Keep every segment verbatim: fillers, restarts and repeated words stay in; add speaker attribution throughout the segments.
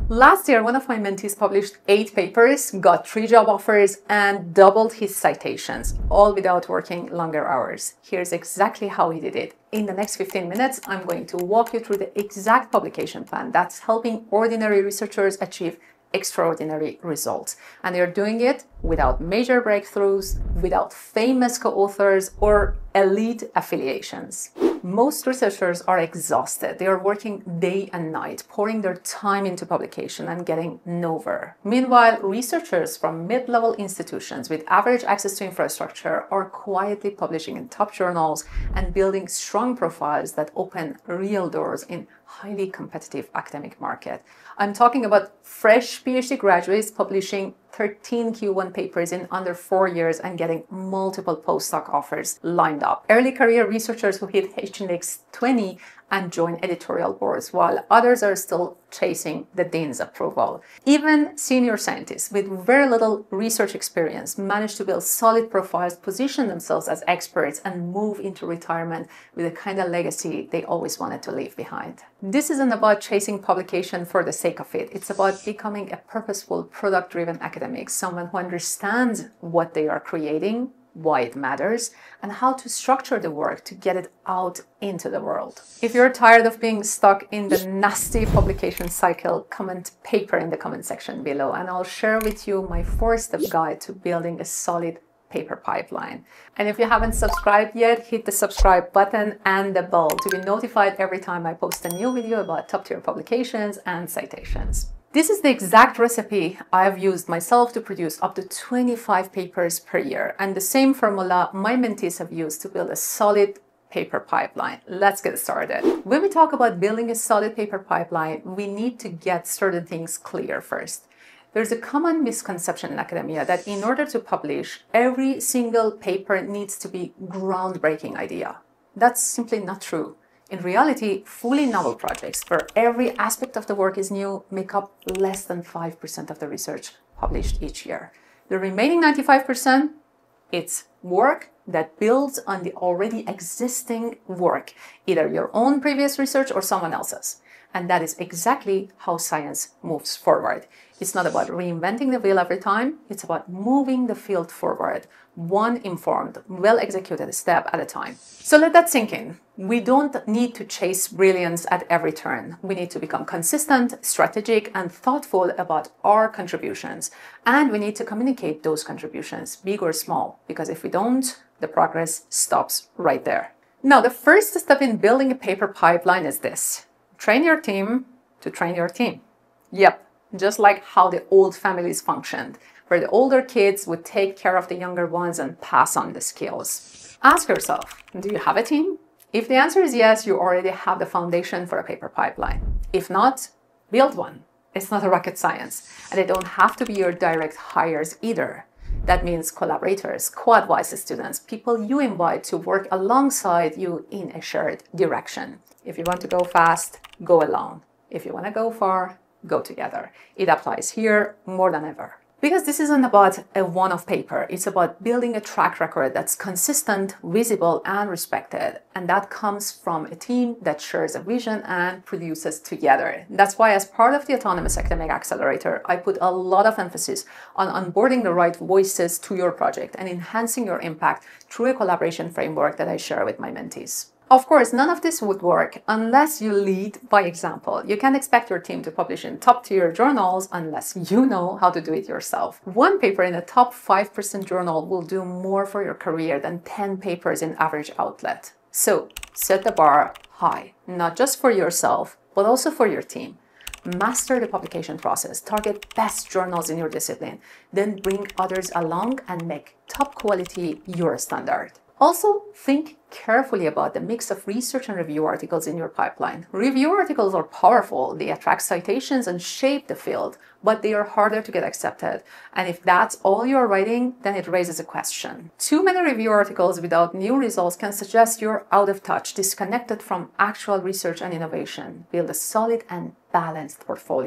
Speaker 1: Last year, one of my mentees published eight papers, got three job offers, and doubled his citations, all without working longer hours. Here's exactly how he did it. In the next fifteen minutes, I'm going to walk you through the exact publication plan that's helping ordinary researchers achieve extraordinary results. And they're doing it without major breakthroughs, without famous co-authors, or elite affiliations. Most researchers are exhausted. They are working day and night, pouring their time into publication and getting nowhere. Meanwhile, researchers from mid-level institutions with average access to infrastructure are quietly publishing in top journals and building strong profiles that open real doors in highly competitive academic market. I'm talking about fresh PhD graduates publishing thirteen Q one papers in under four years and getting multiple postdoc offers lined up. Early career researchers who hit H index twenty and join editorial boards, while others are still chasing the dean's approval. Even senior scientists with very little research experience manage to build solid profiles, position themselves as experts, and move into retirement with the kind of legacy they always wanted to leave behind. This isn't about chasing publication for the sake of it. It's about becoming a purposeful, product-driven academic, someone who understands what they are creating, why it matters, and how to structure the work to get it out into the world. If you're tired of being stuck in the nasty publication cycle, comment paper in the comment section below, and I'll share with you my four-step guide to building a solid paper pipeline. And if you haven't subscribed yet, hit the subscribe button and the bell to be notified every time I post a new video about top-tier publications and citations. This is the exact recipe I've used myself to produce up to twenty-five papers per year, and the same formula my mentees have used to build a solid paper pipeline. Let's get started. When we talk about building a solid paper pipeline, we need to get certain things clear first. There's a common misconception in academia that in order to publish, every single paper needs to be groundbreaking idea. That's simply not true. In reality, fully novel projects where every aspect of the work is new make up less than five percent of the research published each year. The remaining ninety-five percent, it's work that builds on the already existing work, either your own previous research or someone else's. And that is exactly how science moves forward. It's not about reinventing the wheel every time, it's about moving the field forward, one informed, well-executed step at a time. So let that sink in. We don't need to chase brilliance at every turn. We need to become consistent, strategic, and thoughtful about our contributions. And we need to communicate those contributions, big or small, because if we don't, the progress stops right there. Now, the first step in building a paper pipeline is this. Train your team to train your team. Yep, just like how the old families functioned, where the older kids would take care of the younger ones and pass on the skills. Ask yourself, do you have a team? If the answer is yes, you already have the foundation for a paper pipeline. If not, build one. It's not a rocket science, and they don't have to be your direct hires either. That means collaborators, co-advisor students, people you invite to work alongside you in a shared direction. If you want to go fast, go alone. If you want to go far, go together. It applies here more than ever. Because this isn't about a one-off paper, it's about building a track record that's consistent, visible, and respected. And that comes from a team that shares a vision and produces together. That's why, as part of the Autonomous Academic Accelerator, I put a lot of emphasis on onboarding the right voices to your project and enhancing your impact through a collaboration framework that I share with my mentees. Of course, none of this would work unless you lead by example. You can't expect your team to publish in top-tier journals unless you know how to do it yourself. One paper in a top five percent journal will do more for your career than ten papers in average outlet. So, set the bar high, not just for yourself, but also for your team. Master the publication process, target best journals in your discipline, then bring others along and make top quality your standard. Also, think carefully about the mix of research and review articles in your pipeline. Review articles are powerful, they attract citations and shape the field, but they are harder to get accepted. And if that's all you're writing, then it raises a question. Too many review articles without new results can suggest you're out of touch, disconnected from actual research and innovation. Build a solid and balanced portfolio.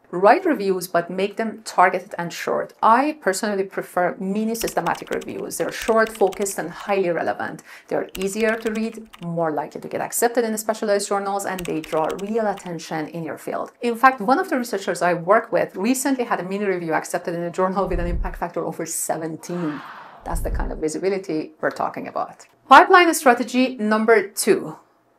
Speaker 1: Write reviews, but make them targeted and short. I personally prefer mini systematic reviews. They're short, focused, and highly relevant. They're easier to read, more likely to get accepted in specialized journals, and they draw real attention in your field. In fact, one of the researchers I work with recently had a mini review accepted in a journal with an impact factor over seventeen. That's the kind of visibility we're talking about. Pipeline strategy number two,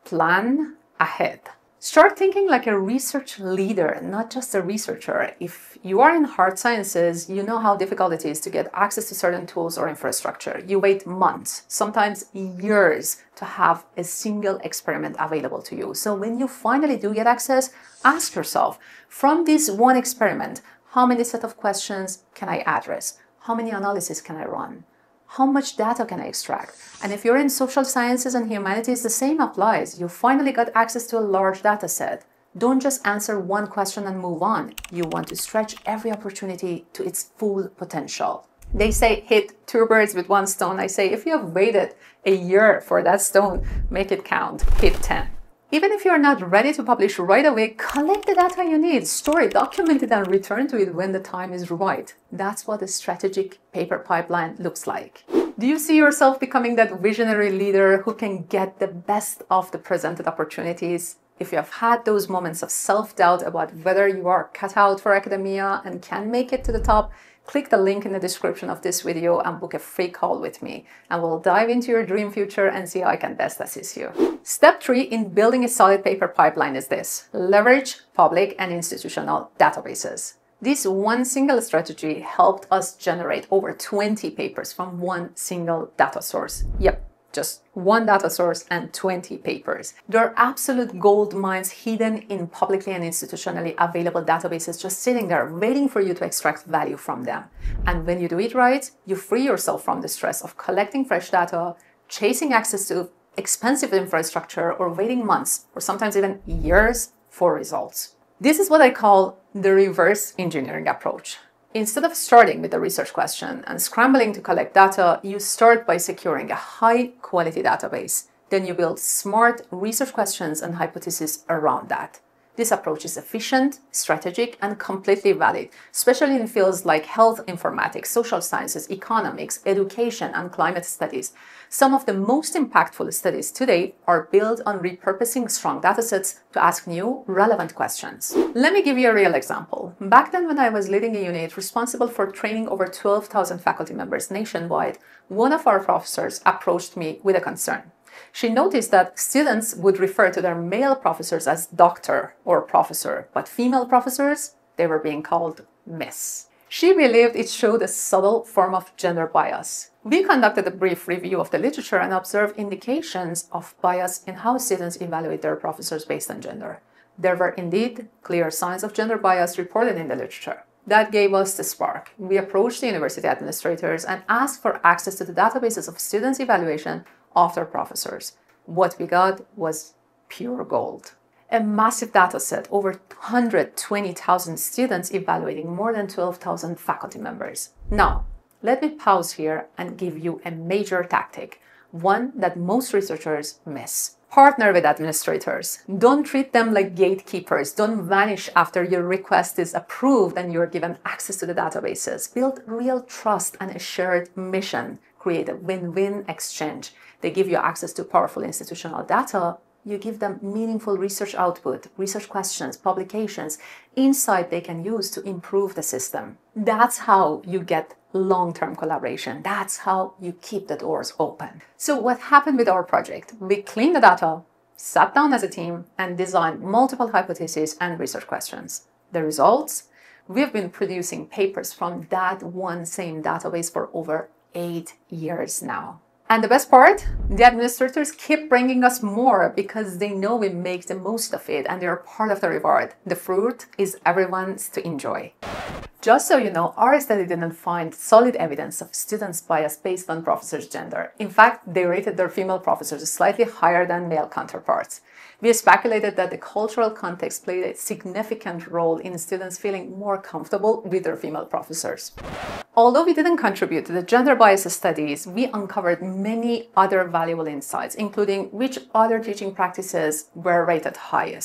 Speaker 1: plan ahead. Start thinking like a research leader, not just a researcher. If you are in hard sciences, you know how difficult it is to get access to certain tools or infrastructure. You wait months, sometimes years, to have a single experiment available to you. So when you finally do get access, ask yourself, from this one experiment, how many set of questions can I address? How many analyses can I run? How much data can I extract? And if you're in social sciences and humanities, the same applies. You finally got access to a large data set. Don't just answer one question and move on. You want to stretch every opportunity to its full potential. They say hit two birds with one stone. I say if you have waited a year for that stone, make it count, hit ten. Even if you're not ready to publish right away, collect the data you need, store it, document it, and return to it when the time is right. That's what a strategic paper pipeline looks like. Do you see yourself becoming that visionary leader who can get the best of the presented opportunities? If you have had those moments of self-doubt about whether you are cut out for academia and can make it to the top, click the link in the description of this video and book a free call with me, and we'll dive into your dream future and see how I can best assist you. Step three in building a solid paper pipeline is this: leverage public and institutional databases. This one single strategy helped us generate over twenty papers from one single data source. Yep, just one data source and twenty papers. There are absolute gold mines hidden in publicly and institutionally available databases just sitting there waiting for you to extract value from them. And when you do it right, you free yourself from the stress of collecting fresh data, chasing access to expensive infrastructure, or waiting months or sometimes even years for results. This is what I call the reverse engineering approach. Instead of starting with a research question and scrambling to collect data, you start by securing a high-quality database. Then you build smart research questions and hypotheses around that. This approach is efficient, strategic, and completely valid, especially in fields like health informatics, social sciences, economics, education, and climate studies. Some of the most impactful studies today are built on repurposing strong datasets to ask new, relevant questions. Let me give you a real example. Back then, when I was leading a unit responsible for training over twelve thousand faculty members nationwide, one of our professors approached me with a concern. She noticed that students would refer to their male professors as doctor or professor, but female professors, they were being called miss. She believed it showed a subtle form of gender bias. We conducted a brief review of the literature and observed indications of bias in how students evaluate their professors based on gender. There were indeed clear signs of gender bias reported in the literature. That gave us the spark. We approached the university administrators and asked for access to the databases of students' evaluation of their professors. What we got was pure gold. A massive data set, over one hundred twenty thousand students evaluating more than twelve thousand faculty members. Now, let me pause here and give you a major tactic, one that most researchers miss. Partner with administrators. Don't treat them like gatekeepers. Don't vanish after your request is approved and you're given access to the databases. Build real trust and a shared mission. Create a win-win exchange. They give you access to powerful institutional data. You give them meaningful research output, research questions, publications, insight they can use to improve the system. That's how you get long-term collaboration. That's how you keep the doors open. So what happened with our project? We cleaned the data, sat down as a team, and designed multiple hypotheses and research questions. The results? We've been producing papers from that one same database for over eight years now. And the best part, the administrators keep bringing us more because they know we make the most of it and they're part of the reward. The fruit is everyone's to enjoy. Just so you know, our study didn't find solid evidence of students' bias based on professors' gender. In fact, they rated their female professors slightly higher than male counterparts. We speculated that the cultural context played a significant role in students feeling more comfortable with their female professors. Although we didn't contribute to the gender bias studies, we uncovered many other valuable insights, including which other teaching practices were rated highest,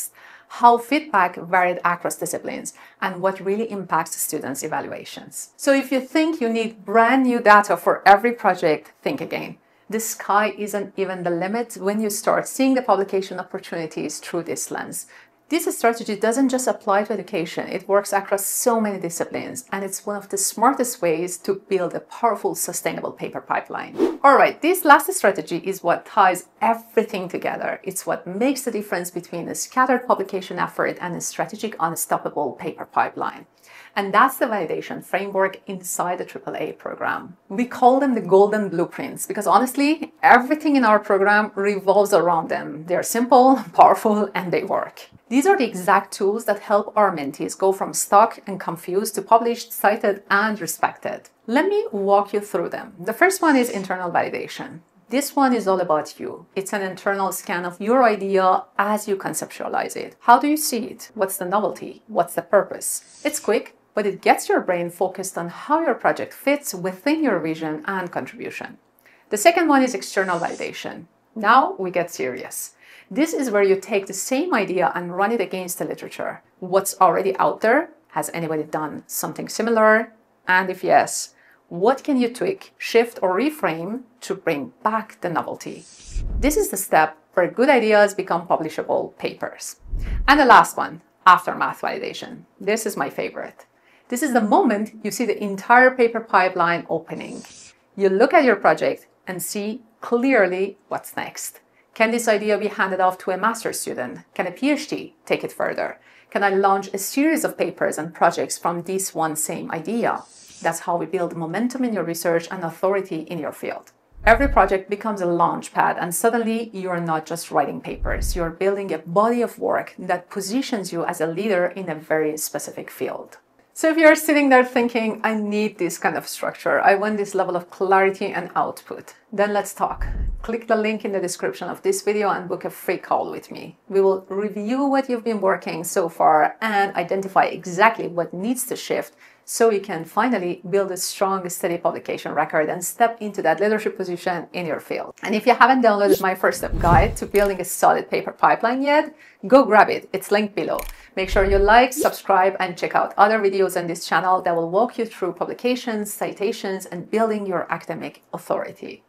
Speaker 1: how feedback varied across disciplines, and what really impacts students' evaluations. So if you think you need brand new data for every project, think again. The sky isn't even the limit when you start seeing the publication opportunities through this lens. This strategy doesn't just apply to education, it works across so many disciplines, and it's one of the smartest ways to build a powerful, sustainable paper pipeline. All right, this last strategy is what ties everything together. It's what makes the difference between a scattered publication effort and a strategic, unstoppable paper pipeline. And that's the validation framework inside the triple A program. We call them the golden blueprints because honestly, everything in our program revolves around them. They're simple, powerful, and they work. These are the exact tools that help our mentees go from stuck and confused to published, cited, and respected. Let me walk you through them. The first one is internal validation. This one is all about you. It's an internal scan of your idea as you conceptualize it. How do you see it? What's the novelty? What's the purpose? It's quick, but it gets your brain focused on how your project fits within your vision and contribution. The second one is external validation. Now we get serious. This is where you take the same idea and run it against the literature. What's already out there? Has anybody done something similar? And if yes, what can you tweak, shift, or reframe to bring back the novelty? This is the step where good ideas become publishable papers. And the last one, aftermath validation. This is my favorite. This is the moment you see the entire paper pipeline opening. You look at your project and see clearly what's next. Can this idea be handed off to a master's student? Can a PhD take it further? Can I launch a series of papers and projects from this one same idea? That's how we build momentum in your research and authority in your field. Every project becomes a launch pad, and suddenly you're not just writing papers, you're building a body of work that positions you as a leader in a very specific field. So if you're sitting there thinking, I need this kind of structure, I want this level of clarity and output, then let's talk. Click the link in the description of this video and book a free call with me. We will review what you've been working so far and identify exactly what needs to shift so you can finally build a strong, steady publication record and step into that leadership position in your field. And if you haven't downloaded my first step guide to building a solid paper pipeline yet, go grab it. It's linked below. Make sure you like, subscribe, and check out other videos on this channel that will walk you through publications, citations, and building your academic authority.